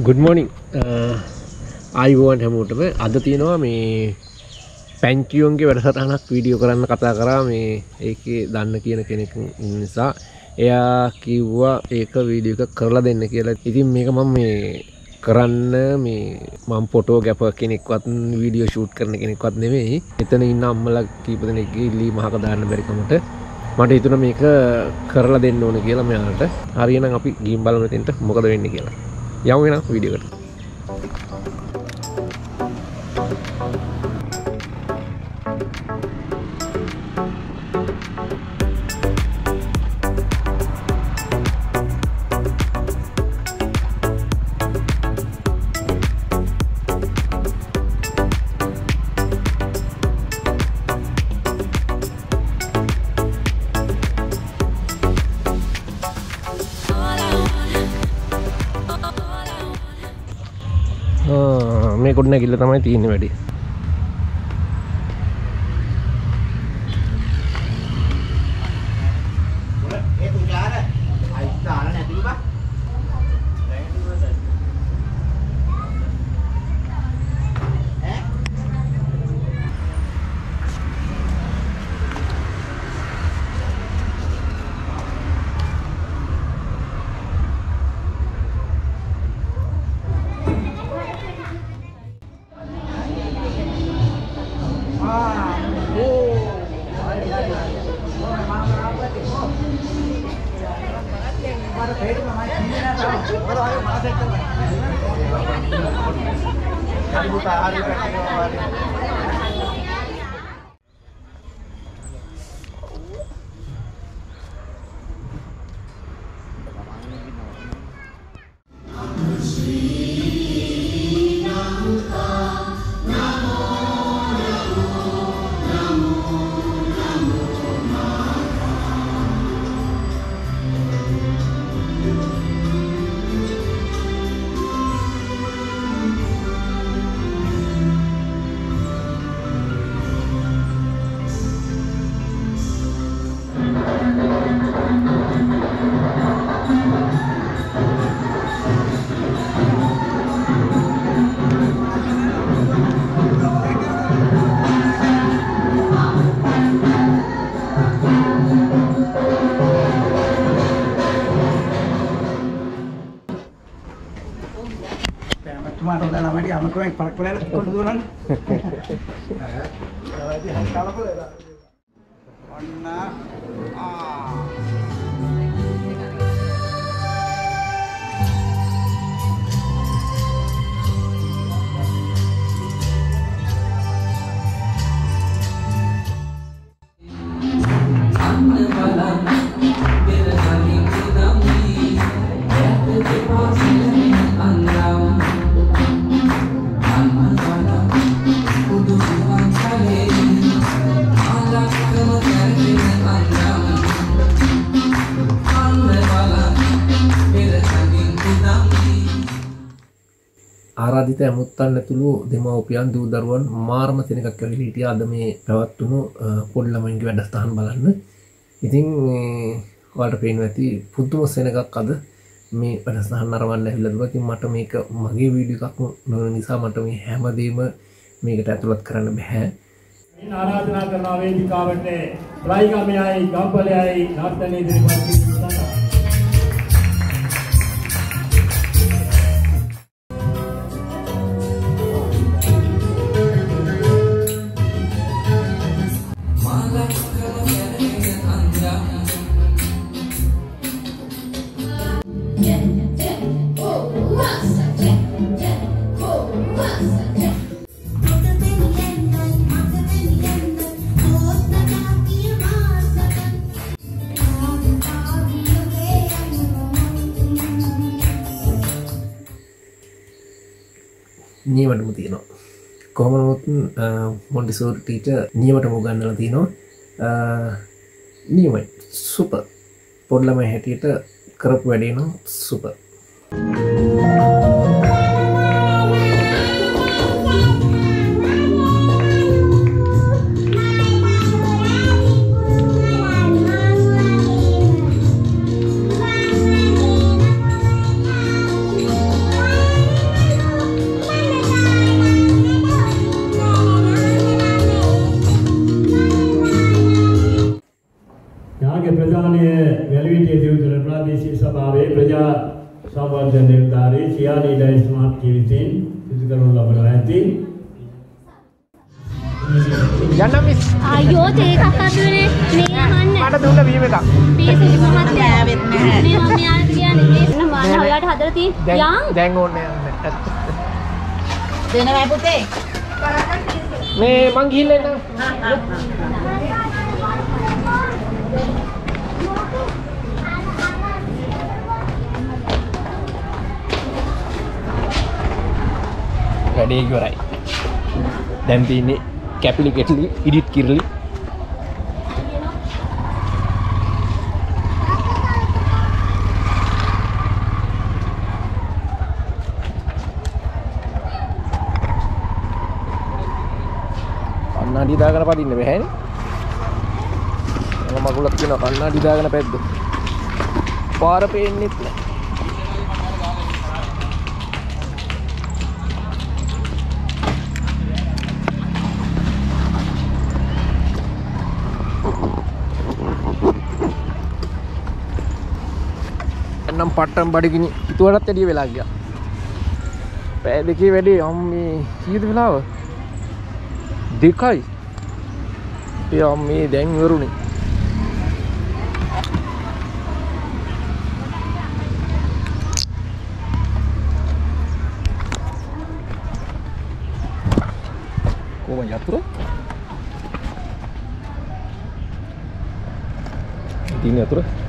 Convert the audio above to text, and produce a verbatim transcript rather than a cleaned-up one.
good morning. ආයුබෝවන් හැමෝටම. අද තියෙනවා මේ පැන්චියෝන්ගේ වැඩසටහනක් වීඩියෝ කරන්න කතා කරා මේ ඒකේ දන්න කියන කෙනෙක් නිසා එයා කිව්වා ඒක වීඩියෝ එකක් කරලා දෙන්න කියලා. ඉතින් මේක මම මේ කරන්න මේ මම ෆොටෝ ගැප කෙනෙක්වත් වීඩියෝ ෂූට් කරන කෙනෙක්වත් නෙමෙයි. එතන ඉන්න අම්මලා කීප දෙනෙක්ගේ ඉල්ලීම අහක දාන්න බැරි කමට මට හිතුණා මේක කරලා දෙන්න ඕන කියලා මෙයාලට. හරියනම් අපි ගිහින් බලමු එතෙන්ට මොකද වෙන්නේ කියලා. යමු වෙන වීඩියෝ එකට. මේ කොට නැගිල්ල තමයි තියෙන්නේ වැඩි. Aku yang paling paling kau dulu kan? Kalau boleh tak? Warna ah. ආරාධිත ඇමුත්තන් ඇතුළු දෙමව්පියන් දූ දරුවන් මාරම සෙනගක් කරලා හිටියා අද මේ පැවැත්වුණු පොඩි ළමයින්ගේ වැඩසටහන බලන්න. ඉතින් ඔයාලට පේනවා ඇති පුදුම සෙනගක් අද මේ වැඩසටහන නරඹන්න ඇවිල්ලා දුවා. ඉතින් මට මේක මගේ වීඩියෝ එකක් නොවන නිසා මට මේ හැමදේම මේකට ඇතුළත් කරන්න බෑ. මේ ආරාධනා කරන වේදිකාවට ප්‍රයිගමයයි ගම්පලයයි නාට්‍යනේ ඉදිරිපත් කිරීමට නියමටම තියෙනවා. කොහොම නමුත් මොන්ටිසෝරි ටීචර් නියමටම උගන්වලා තියෙනවා. නියමයි. සුපර්. පොඩි ළමයි හැටියට කරපු වැඩේ නම් සුපර්. සියාලීලා ස්මාර්ට් ජීවිතෙන් සිදු කරනු ලබනවා ඇති. යන්න මිස්. අයියෝ තේකක් අදුනේ මේ අහන්නේ. මට දුන්න බීම එකක්. පීසු මමත් ඈවෙත් නැහැ. මේ මම යාට කියන්නේ මේ මම ඔයාලට හදලා තී යන්. දැන් ඕනේ යන්න. දෙනවයි පුතේ. මේ මං ගිහිල්ලා එන්නම්. වැඩේ ඉවරයි. දැන් තියෙන්නේ කැපිලි කෙටලි ඉඩිට් කිරලි. කන්නාඩි දාගෙන පදින්න බෑනේ. මම මගුලක් කියනවා කන්නාඩි දාගෙන පැද්ද. පාර පේන්නෙත් නෑ. නම් පට්ටම් බඩගිනි ඉතුවරත් වැඩිය වෙලා ගියා. පෑ දෙකේ වැඩේ අම්මේ කීයද වෙලාව? දෙකයි. ඒ අම්මේ දැන් ඉවරුනේ. කොහොම යතුරු? දින යතුරු?